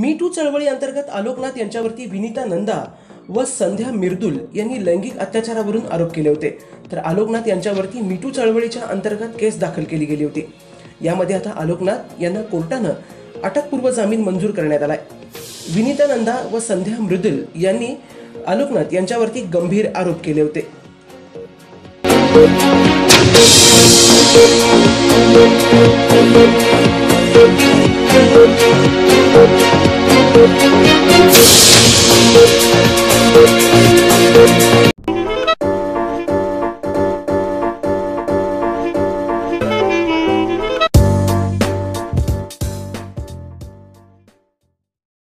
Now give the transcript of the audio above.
मी to चळवळी अंतर्गत आलोकनाथ यांच्यावरती विनीता नंदा व संध्या मिर्दुल यांनी लैंगिक अत्याचारावरून आरोप केले होते। तर आलोकनाथ यांच्यावरती मी टू चळवळीच्या अंतर्गत केस दाखल केली गेली होती। यामध्ये आता आलोकनाथ यांना कोर्टानं अटकपूर्व जामीन मंजूर करण्यात आलाय। विनीता नंदा व संध्या मिर्दुल यांनी आलोकनाथ यांच्यावरती गंभीर आरोप केले होते।